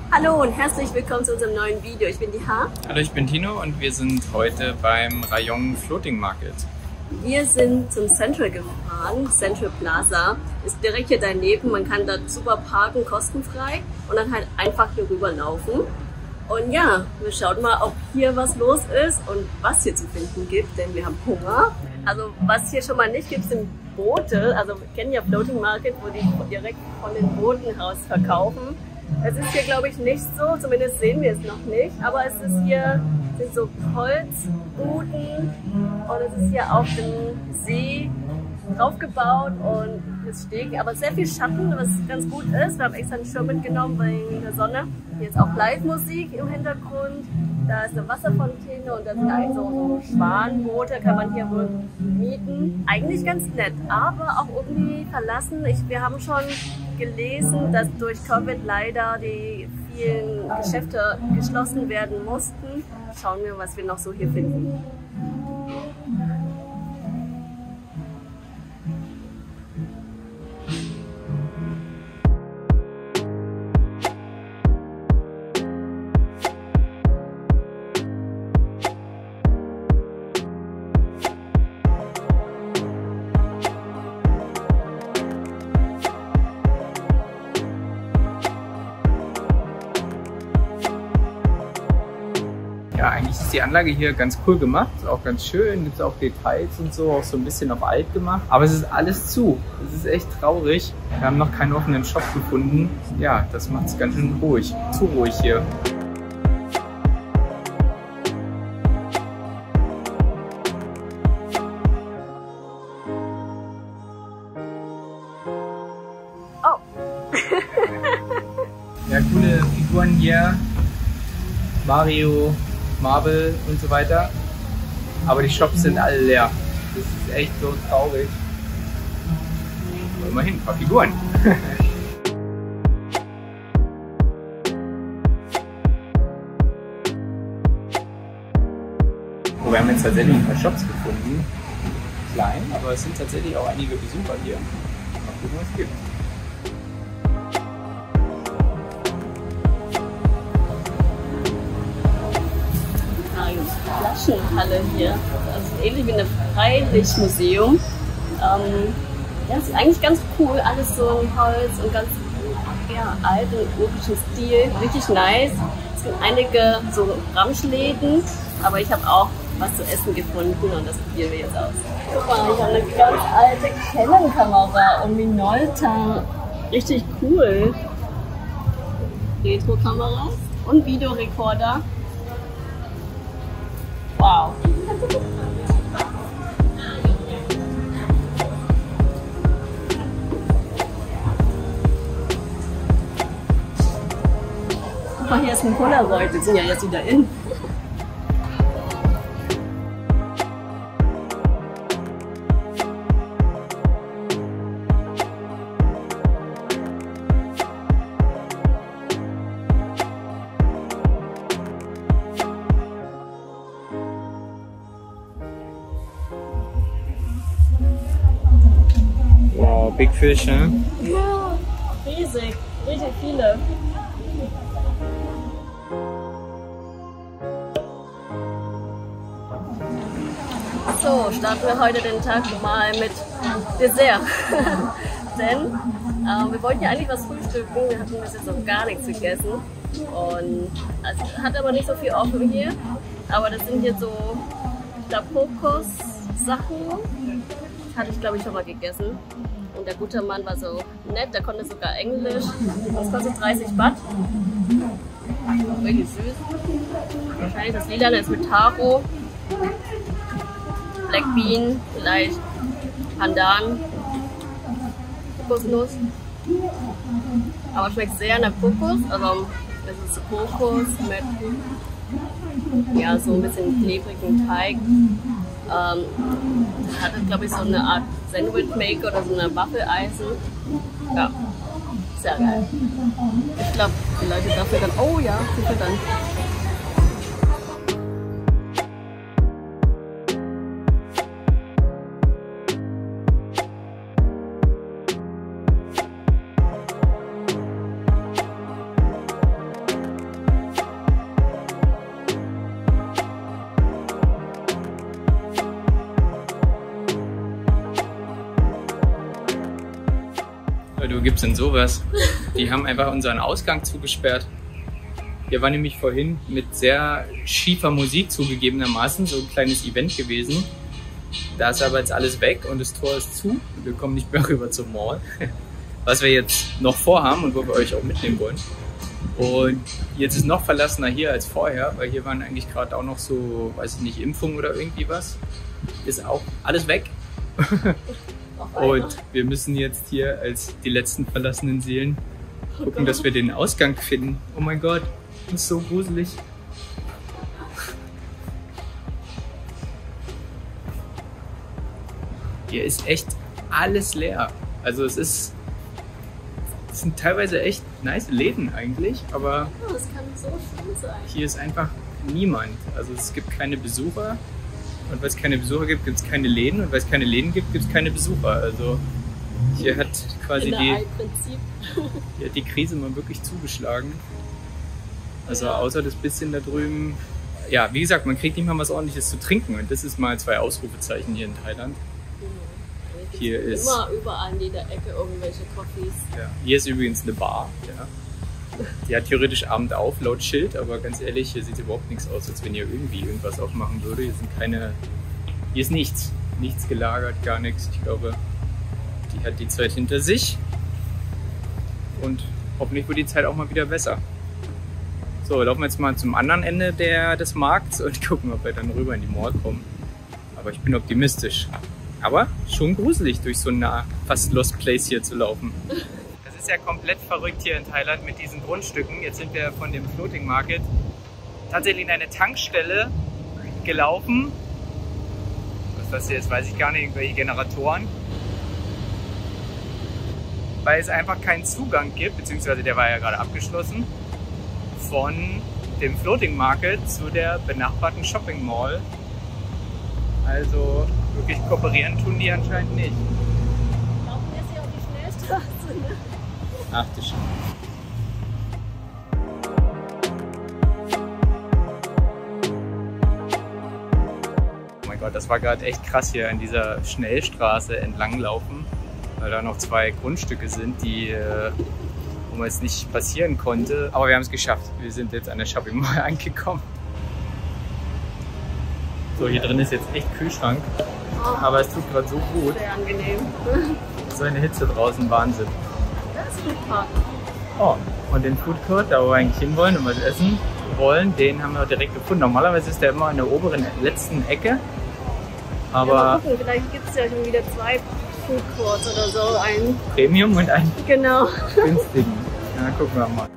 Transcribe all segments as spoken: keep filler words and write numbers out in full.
Hallo und herzlich willkommen zu unserem neuen Video. Ich bin die H. Hallo, ich bin Tino und wir sind heute beim Rayong Floating Market. Wir sind zum Central gefahren. Central Plaza ist direkt hier daneben. Man kann da super parken, kostenfrei und dann halt einfach hier rüberlaufen. Und ja, wir schauen mal, ob hier was los ist und was hier zu finden gibt, denn wir haben Hunger. Also was hier schon mal nicht gibt, sind Boote. Also wir kennen ja Floating Market, wo die direkt von den Booten aus verkaufen. Es ist hier, glaube ich, nicht so, zumindest sehen wir es noch nicht, aber es ist hier, sind so Holzbuden und es ist hier auf dem See draufgebaut und es steht aber sehr viel Schatten, was ganz gut ist. Wir haben extra einen Schirm mitgenommen wegen der Sonne. Hier ist auch Live-Musik im Hintergrund, da ist eine Wasserfontäne und da sind eigentlich so Schwanboote, kann man hier wohl mieten. Eigentlich ganz nett, aber auch irgendwie verlassen. Ich, wir haben schon gelesen, dass durch Covid leider die vielen Geschäfte geschlossen werden mussten. Schauen wir, was wir noch so hier finden. Ja, eigentlich ist die Anlage hier ganz cool gemacht, auch ganz schön, gibt es auch Details und so, auch so ein bisschen auf alt gemacht. Aber es ist alles zu, es ist echt traurig. Wir haben noch keinen offenen Shop gefunden. Ja, das macht es ganz schön ruhig, zu ruhig hier. Oh! Ja, coole Figuren hier, Mario, Marvel und so weiter, aber die Shops sind alle leer. Das ist echt so traurig. Aber immerhin, ein paar Figuren. Oh, wir haben jetzt tatsächlich ein paar Shops gefunden. Klein, aber es sind tatsächlich auch einige Besucher hier. Mal gucken, was es gibt. Flaschenhalle hier. Das ist ähnlich wie ein Freilichtmuseum. Ähm, ja, es ist eigentlich ganz cool. Alles so in Holz und ganz ja, alt und urischen Stil. Richtig nice. Es gibt einige so Ramschläden, aber ich habe auch was zu essen gefunden und das probieren wir jetzt aus. Guck mal, ich habe eine ganz alte Canon-Kamera und Minolta. Richtig cool. Retro-Kameras und Videorekorder. Wow. Guck mal, hier ist ein Polaroid, wir sind ja jetzt wieder in. Wow, Big Fish, ne? Ja, riesig, richtig viele. So, starten wir heute den Tag mal mit Dessert. Denn äh, wir wollten ja eigentlich was frühstücken, wir hatten bis jetzt noch gar nichts gegessen. Und es hat aber nicht so viel offen hier. Aber das sind hier so, ich glaube, Kokos-Sachen. Hatte ich, glaube ich, schon mal gegessen. Und der gute Mann war so nett, der konnte sogar Englisch. Das kostet dreißig Baht. Wirklich süß. Wahrscheinlich das Lilane ist mit Taro. Black Bean, vielleicht Pandan. Kokosnuss. Aber schmeckt sehr nach Kokos. Also es ist Kokos mit ja, so ein bisschen klebrigen Teig. Ähm, hatte, glaube ich, so eine Art Sandwich-Maker oder so eine Waffeleisen. Ja, sehr geil. Ich glaube, die Leute dafür dann, oh ja, super dann. gibt's denn sowas? Die haben einfach unseren Ausgang zugesperrt. Hier war nämlich vorhin mit sehr schiefer Musik zugegebenermaßen so ein kleines Event gewesen. Da ist aber jetzt alles weg und das Tor ist zu. Wir kommen nicht mehr rüber zum Mall. Was wir jetzt noch vorhaben und wo wir euch auch mitnehmen wollen. Und jetzt ist noch verlassener hier als vorher, weil hier waren eigentlich gerade auch noch so, weiß ich nicht, Impfungen oder irgendwie was. Ist auch alles weg. Und wir müssen jetzt hier als die letzten verlassenen Seelen gucken, dass wir den Ausgang finden. Oh mein Gott, das ist so gruselig. Hier ist echt alles leer. Also es ist, es sind teilweise echt nice Läden eigentlich, aber oh, das kann so schön sein. Hier ist einfach niemand. Also es gibt keine Besucher und weil es keine Besucher gibt, gibt es keine Läden und weil es keine Läden gibt, gibt es keine Besucher. Also hier hat quasi die, hier hat die Krise mal wirklich zugeschlagen. Also ja. Außer das bisschen da drüben. Ja, wie gesagt, man kriegt nicht mal was Ordentliches zu trinken und das ist mal zwei Ausrufezeichen hier in Thailand. Hier ist immer überall in jeder Ecke irgendwelche Coffees. Ja. Hier ist übrigens eine Bar. Ja. Die hat theoretisch Abend auf, laut Schild, aber ganz ehrlich, hier sieht überhaupt nichts aus, als wenn hier irgendwie irgendwas aufmachen würde. Hier sind keine. Hier ist nichts. Nichts gelagert, gar nichts. Ich glaube, die hat die Zeit hinter sich. Und hoffentlich wird die Zeit auch mal wieder besser. So, laufen wir jetzt mal zum anderen Ende der, des Markts und gucken, ob wir dann rüber in die Mall kommen. Aber ich bin optimistisch. Aber schon gruselig, durch so eine fast Lost Place hier zu laufen. Das ist ja komplett verrückt hier in Thailand mit diesen Grundstücken. Jetzt sind wir von dem Floating Market tatsächlich in eine Tankstelle gelaufen. Was das hier ist, weiß ich gar nicht, irgendwelche Generatoren. Weil es einfach keinen Zugang gibt, beziehungsweise der war ja gerade abgeschlossen, von dem Floating Market zu der benachbarten Shopping Mall. Also wirklich kooperieren tun die anscheinend nicht. Laufen wir jetzt hier auf die Schnellstraße, ne? Ach du Scheiße. Oh mein Gott, das war gerade echt krass hier an dieser Schnellstraße entlanglaufen, weil da noch zwei Grundstücke sind, die wo man jetzt nicht passieren konnte. Aber wir haben es geschafft. Wir sind jetzt an der Shopping Mall angekommen. So, hier drin ist jetzt echt Kühlschrank, oh, aber es tut gerade so gut. Sehr angenehm. So eine Hitze draußen, Wahnsinn. Das ist Food Court. Oh, und den Food Court, da wo wir eigentlich hinwollen und was essen wollen, den haben wir direkt gefunden. Normalerweise ist der immer in der oberen letzten Ecke. Aber ja, mal gucken, vielleicht gibt es ja schon wieder zwei Food Courts oder so. Einen Premium und einen genau. günstigen. Ja, gucken wir mal.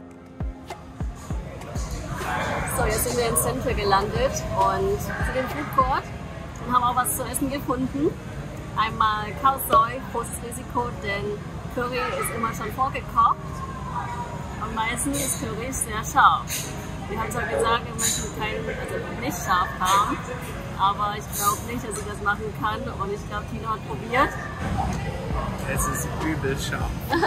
So, jetzt sind wir im Central gelandet und zu dem Food Court und haben auch was zu essen gefunden. Einmal Khao Soi, großes Risiko, denn Curry ist immer schon vorgekocht und meistens ist Curry sehr scharf. Wir haben zwar gesagt, wir möchten keinen, also nicht scharf haben, aber ich glaube nicht, dass ich das machen kann und ich glaube, Tino hat probiert. Es ist übel scharf.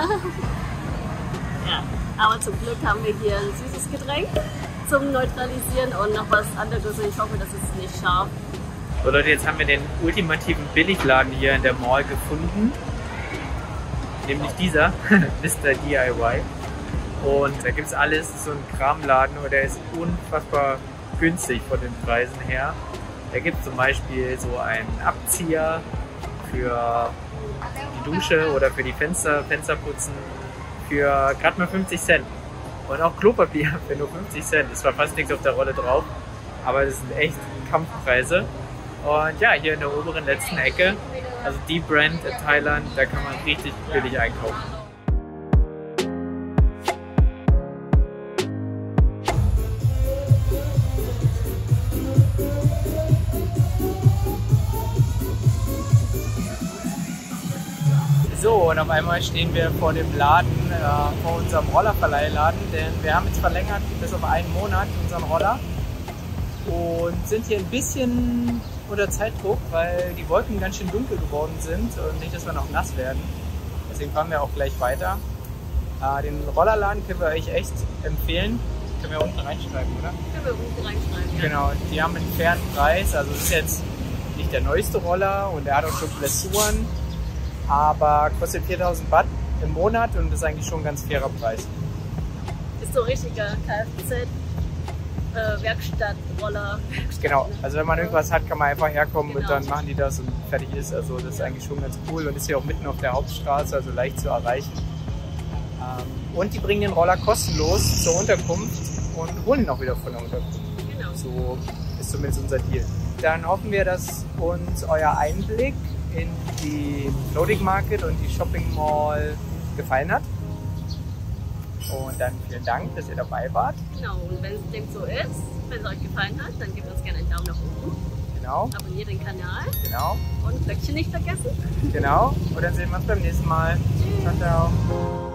Ja, aber zum Glück haben wir hier ein süßes Getränk zum Neutralisieren und noch was anderes. Ich hoffe, das ist nicht scharf. So Leute, jetzt haben wir den ultimativen Billigladen hier in der Mall gefunden. Nämlich dieser, Mister D I Y. Und da gibt es alles, so ein Kramladen und der ist unfassbar günstig von den Preisen her. Da gibt es zum Beispiel so einen Abzieher für die Dusche oder für die Fenster, Fensterputzen für gerade mal fünfzig Cent. Und auch Klopapier für nur fünfzig Cent. Es war fast nichts auf der Rolle drauf, aber das sind echt Kampfpreise. Und ja, hier in der oberen letzten Ecke, also die Brand in Thailand, da kann man richtig billig einkaufen. So, und auf einmal stehen wir vor dem Laden, äh, vor unserem Rollerverleihladen, denn wir haben jetzt verlängert bis auf einen Monat unseren Roller und sind hier ein bisschen unter Zeitdruck, weil die Wolken ganz schön dunkel geworden sind und nicht, dass wir noch nass werden. Deswegen fahren wir auch gleich weiter. Äh, den Rollerladen können wir euch echt empfehlen. Können wir unten reinschreiben, oder? Können wir unten reinschreiben, ja. Genau, die haben einen fairen Preis, also es ist jetzt nicht der neueste Roller und er hat auch schon Blessuren. Aber kostet viertausend Baht im Monat und das ist eigentlich schon ein ganz fairer Preis. Ist so richtiger Kfz. Äh, Werkstatt, Roller. Werkstatt, Genau, ne? also wenn man irgendwas hat, kann man einfach herkommen Genau. und dann machen die das und fertig ist. Also das ist eigentlich schon ganz cool und ist ja auch mitten auf der Hauptstraße, also leicht zu erreichen. Ähm, und die bringen den Roller kostenlos zur Unterkunft und holen ihn auch wieder von der Unterkunft. Genau. So ist zumindest unser Deal. Dann hoffen wir, dass uns euer Einblick in die Floating Market und die Shopping Mall gefallen hat. Und dann vielen Dank, dass ihr dabei wart. Genau, und wenn es dem so ist, wenn es euch gefallen hat, dann gebt uns gerne einen Daumen nach oben. Genau, Abonniert den Kanal genau, und Glöckchen nicht vergessen. genau. Und dann sehen wir uns beim nächsten Mal. Tschüss. Ciao, ciao.